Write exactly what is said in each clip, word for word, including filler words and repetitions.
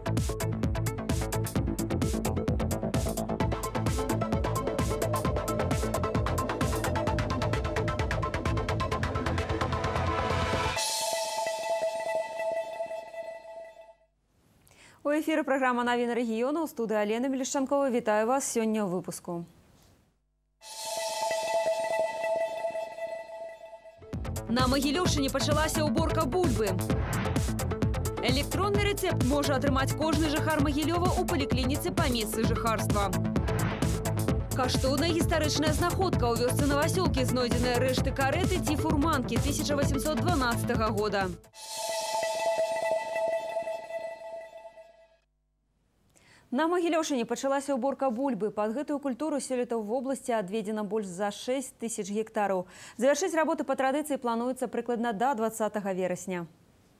У эфіры праграма «Навіны рэгіёну». У студыі Алена Мелешчанкова. Вітаю вас сёння ў выпуску. На Магілёўшчыне пачалася ўборка бульбы. Электронны рэцэпт можа атрымаць кожны жыхар Магілёва ў паліклініцы па месцы жыхарства. Каштоўная гістарычная знаходка. У вёсцы Новасёлкі знойдзеныя рэшты карэты ці фурманкі тысяча восемьсот дванадцатага года. На Магілёўшчыне пачалася ўборка бульбы. Пад гэтую культуру сёлета ў вобласці адведзена больш за шэсць тысяч гектараў. Завяршыць работы па традыцыі плануецца прыкладна да дваццатага верасня.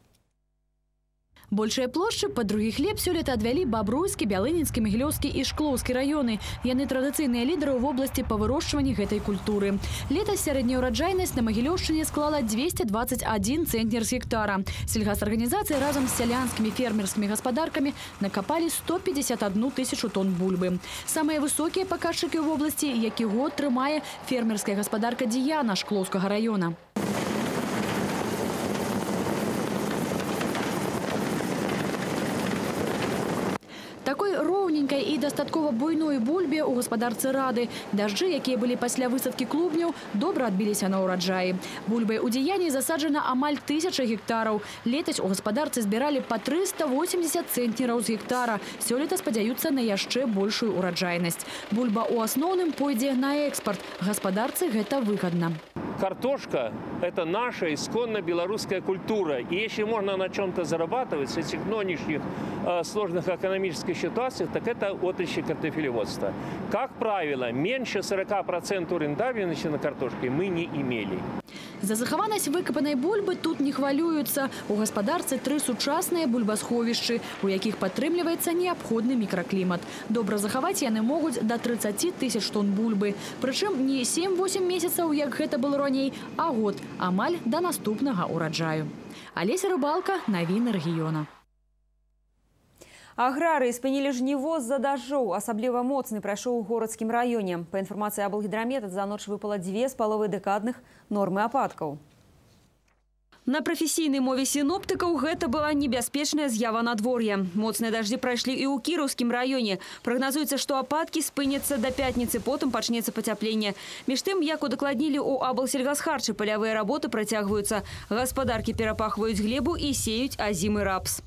Большая плошчы пад другі хлеб сёлета адвялі Бабруйскі, Бялынінскі, Магілёўскі і Шклоўскі раёны. Яны традыцыйныя лідары ў вобласці па вырошчванні гэтай культуры. Летась сярэдняя ўраджайнасць на Магілёўшчыне склала дзвесце дваццаць адзін цэнтнер з гектара. Сельгасарганізацыі разам з сялянскімі фермерскімі гаспадаркамі накапалі сто пятьдесят одну тысячу тонн бульбы. Самыя высокія паказчыкі ў вобласці, які год трымае фермерская гаспадарка Діяна Шклоўскага раёна. Такой роўненькай і дастаткова буйной бульбе ў гаспадарцы рады. Дажджы, якія былі пасля высадкі клубняў, добра адбіліся на ўраджаі. Бульбай у Дзеяні засаджана амаль тысяча гектараў. Летась у гаспадарцы збіралі па трыста восемьдесят цэнтнераў з гектара. Сёлета спадзяюцца на яшчэ большую ўраджайнасць. Бульба ў асноўным пойдзе на экспарт. Гаспадарцы гэта выгадна. Картошка – это наша исконно белорусская культура. И если можно на чем-то зарабатывать с этих нынешних э, сложных экономических ситуаций, так это отрасль картофелеводства. Как правило, меньше сорока процентов рентабельности на картошке мы не имели. За захаванасць выкапанай бульбы тут не хвалююцца. У гаспадарцы тры сучасныя бульбасховішчы, у якіх падтрымліваецца неабходны мікраклімат. Добра захаваць яны могуць да трыццаці тысяч тонн бульбы. Прычым не сем-восем месяцаў, як гэта было раней, а год, амаль да наступнага ўраджаю. Алеся Рыбалка, навіны рэгіёна. Аграрыі спынілі жніво з-за дажджоў. Асабліва моцны прайшоў у горадскім раёне. Па інфармацыі Аблгідрамета, за ноч выпала дзве з паловай дэкадных нормы ападкаў. На прафесійнай мове сіноптыкаў гэта была небяспечная з'ява надвор'я. Моцныя дажджы прайшлі і ў Кіраўскім раёне. Прагназуецца, што ападкі спыняцца да пятніцы, потым пачнецца пацяпленне. Між тым, як удакладнілі ў Аблсельгасхарчы, палявыя работы працягваюцца. Гаспадаркі перапахваюць глебу і сеюць азімы рапс.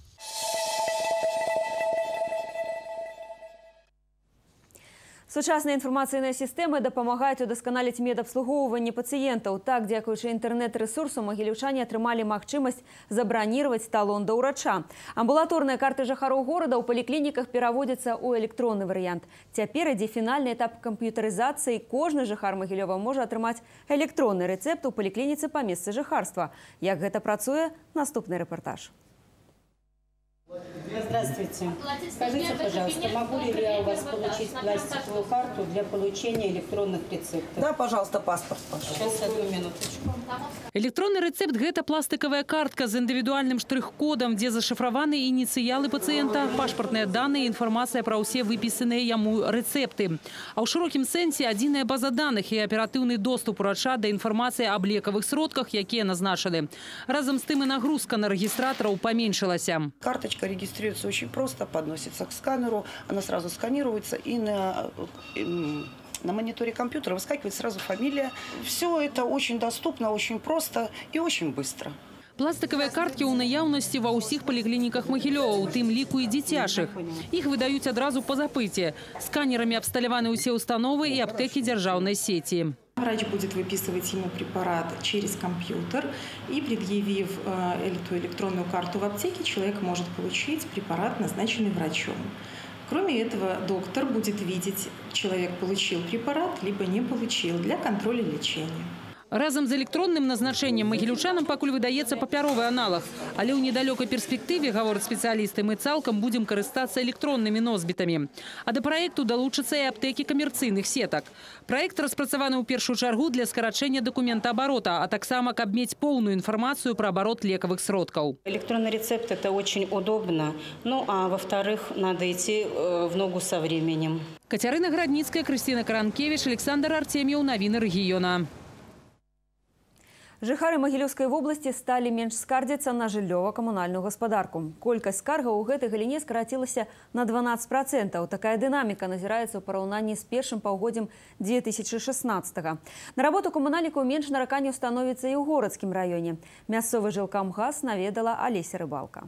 Сучасныя інфармацыйныя сістэмы дапамагаюць удасканаліць медабслугоўванне пацыентаў. Так, дзякуючы інтэрнэт-рэсурсу, магілёўчане атрымалі магчымасць забраніраваць талон да ўрача. Амбулаторныя карты жыхароў горада ў паліклініках пераводзяцца ў электронны варыянт. Цяпер ідзе фінальны этап камп'ютарызацыі. Кожны жыхар Магілёва можа атрымаць электронны рэцэпт у паліклініцы па месцы жыхарства. Як гэта працуе? Наступны рэпартаж. Здравствуйте. Скажите, пожалуйста, могу ли я у вас получить пластиковую карту для получения электронных рецептов? Да, пожалуйста, паспорт. Сейчас, одну минуточку. Электронный рецепт – это пластиковая картка с индивидуальным штрих-кодом, где зашифрованы инициалы пациента, пашпортные данные и информация про все выписанные ему рецепты. А у широким сенсе одиная база данных и оперативный доступ врача до информации об лековых сродках, которые назначены. Разом с тем и нагрузка на регистраторов поменьшилась. Карточка регистрируется очень просто, подносится к сканеру, она сразу сканируется и на... На мониторе компьютера выскакивает сразу фамилия. Все это очень доступно, очень просто и очень быстро. Пластиковые картки у наяўнасці ва ўсіх паліклініках Магілёва, у тым ліку і дзіцячых. Іх выдаюць адразу па запыце. Сканерамі абсталяваны ўсе установы і аптэкі дзяржаўнай сети. Врач будет выписывать ему препарат через компьютер, и предъявив эту электронную карту в аптеке, человек может получить препарат, назначенный врачом. Кроме этого, доктор будет видеть, человек получил препарат, либо не получил, для контроля лечения. Разом з электронным назначением магілючанам пакуль выдаецца папяровы аналог. Але ў недалёкай перспектыве, гавораць спецыялісты, мы цалкам будем карыстацца электроннымі носьбітамі. А да праекту далучацца і аптэкі камерцыйных сетак. Праект распрацаваны ў першую чаргу для скарачэння дакументаабарота, а таксама, каб мець поўную інфармацыю пра абарот лекавых сродкаў. Электронный рецепт – это очень удобно. Ну, а во-вторых, надо идти в ногу со временем. Катерина Градницкая, Кристина Каранкевич, Александр Артемьев. Новины региона. Жыхары Магілёўскай вобласці сталі менш скардзіцца на жыллёва-камунальную гаспадарку. Колькасць скаргаў у гэтай галіне скарацілася на дванаццаць процентаў. Такая дынаміка назіраецца ў параўнанні з першым паўгоддзям две тысячи шестнадцатага. На работу камунальнікаў менш нараканняў становіцца і ў горадскім раёне. Мясцовы жылкамгас наведала Алеся Рыбалка.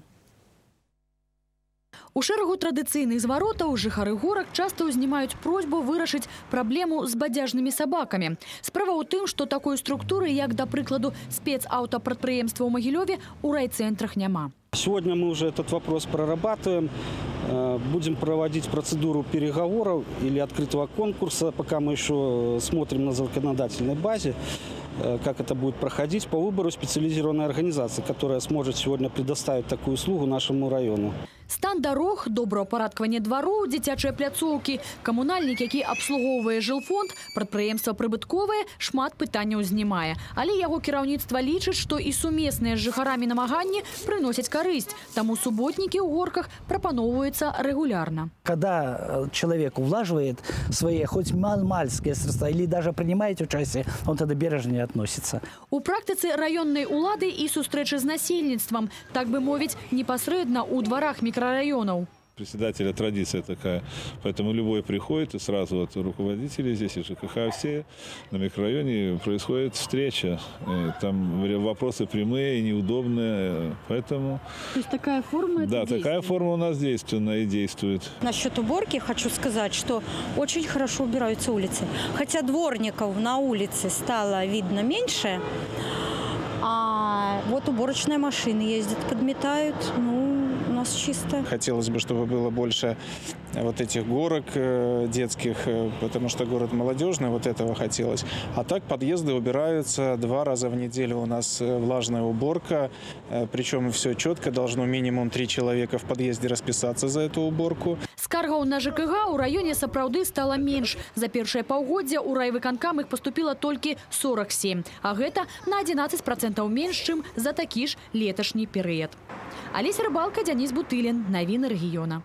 У шэрагу традыцыйных зваротаў жыхары горак часта ўзнімаюць просьбу вырашыць праблему з бадзяжнымі сабакамі. Справа ў тым, што такой структуры, як, да прыкладу, спецаўтапрадпрыемства ў Магілёве, у райцэнтрах няма. Сегодня мы уже этот вопрос прорабатываем. Будем проводить процедуру переговоров или открытого конкурса, пока мы еще смотрим на законодательной базе, как это будет проходить, по выбору специализированной организации, которая сможет сегодня предоставить такую услугу нашему району. Стан дарог, добраўпарадкаванне двароў, дзіцячыя пляцоўкі, камунальнік, які абслугоўвае жылфонд, прадпрыемства прыбытковае, шмат пытанняў знімае. Але яго кіраўніцтва лічыць, што і сумесныя з жыхарамі намаганні прыносяць карысць. Таму суботнікі ў горках прапаноўваюцца регулярно. Когда человек влаживает свои хоть маломальские средства или даже принимает участие, он тогда бережно относится. У практыцы раённай улады і сустрэчы з насельніцтвам, так бы мовіць, непасрэдна ў дварах микрорайонов. Председателя традиция такая, поэтому любой приходит и сразу от руководителей здесь и ЖКХ все на микрорайоне происходит встреча. И там вопросы прямые и неудобные, поэтому... То есть такая форма? Да, это такая форма у нас действенная и действует. Насчет уборки хочу сказать, что очень хорошо убираются улицы. Хотя дворников на улице стало видно меньше, а вот уборочные машины ездят, подметают, ну... у нас чисто. Хотелось бы, чтобы было больше вот этих горок детских, потому что город молодежный, вот этого хотелось. А так подъезды убираются два раза в неделю. У нас влажная уборка, причем все четко, должно минимум три человека в подъезде расписаться за эту уборку. Скаргаў на ЖКХ у раёне сапраўды стала менш. За першае паўгоддзе ў райвыканкам іх паступіла толькі сорок семь, а гэта на одиннадцать процентов менш, чым за такі ж леташні перыяд. Алеся Рыбалка, Денис Бутылин. Новины региона.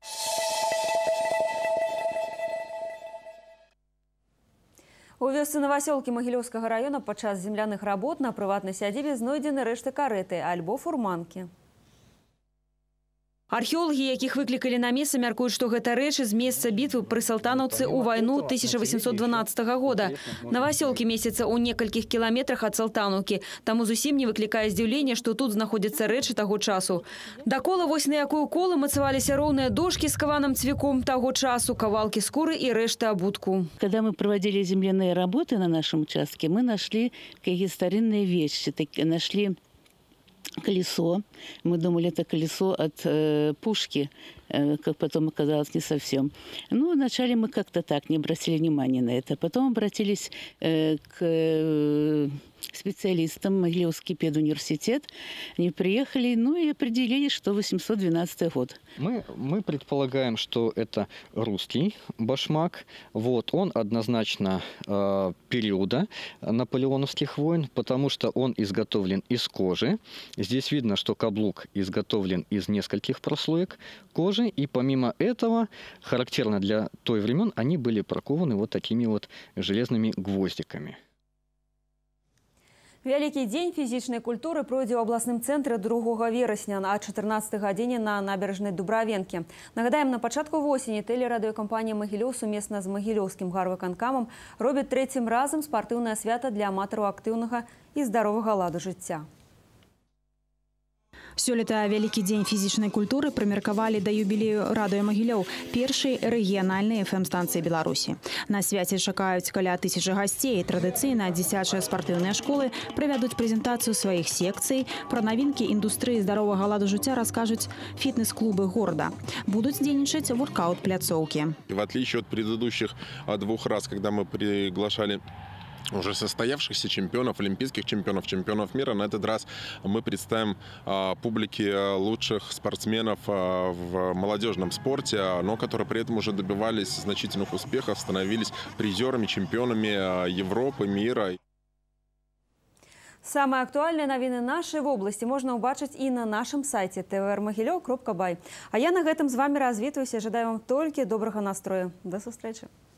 У вёсцы Новасёлкі Магілёўскага района падчас земляных работ на прыватнай сядзібе знойдзены рэшты карэты альбо фурманкі. Археолагі, якіх выклікалі на месца, мяркуюць, што гэта рэчы з месца бітвы пры салтанаўцы ў вайну тысяча восемьсот дванадцатага года. Новасёлкі месяца ў некалькіх кіламетрах ад Салтанаўкі. Таму зусім не выклікае здзіўлення, што тут знаходзяцца рэчы таго часу. Да кола вось на якую колы мацаваліся роўныя дошкі з каваным цвіком таго часу, кавалкі скуры и рэшты абутку. Когда мы проводили земляные работы на нашем участке, мы нашли какие старинные вещи, нашли колесо. Мы думали, это колесо от э, пушки, э, как потом оказалось, не совсем. Ну, вначале мы как-то так не обратили внимания на это. Потом обратились э, к э, специалистам, Могилевский педуниверситет. Они приехали, ну и определили, что восемьсот двенадцатый год. Мы, мы предполагаем, что это русский башмак. Вот, он однозначно э, периода наполеоновских войн, потому что он изготовлен из кожи. Здесь видно, что каблук изготовлен из нескольких прослоек кожи. И помимо этого, характерно для той времен, они были прокованы вот такими вот железными гвоздиками. Вялікі дзень фізічнай культуры пройдзе ў абласным цэнтры другога верасня а чатырнаццатай гадзіне на набережнай Дубравенкі. Нагадаем, на пачатку восені тэлерадыёкампанія «Магілёў» сумесна з Магілёўскім гарвыканкамам робіць трэцім разам спартыўнае свята для аматараў актыўнага і здаровага ладу жыцця. Сёлета вялікі дзень фізічнай культуры прымеркавалі да юбілею радыё Магілёў, першай рэгіянальнай эф эм-станцыі Беларусі. На свяце чакаюць каля тысячы гасцей. Традыцыйна дзіцячыя спартыўныя школы правядуць прэзентацыю сваіх секцый. Пра навінкі індустрыі здаровага ладу жыцця раскажуць фітнес-клубы города. Будуць дзейнічаць воркаут-пляцоўкі. В отличие от предыдущих двух раз, когда мы приглашали уже состоявшихся чемпионов, олимпийских чемпионов, чемпионов мира. На этот раз мы представим а, публике лучших спортсменов а, в молодежном спорте, но которые при этом уже добивались значительных успехов, становились призерами, чемпионами а, Европы, мира. Самые актуальные новины нашей области можно убачить и на нашем сайте тэ вэ эр магілёў кропка бай. А я на гэтым з вами развітваюся, жадаю вам только доброго настроя. До встречи.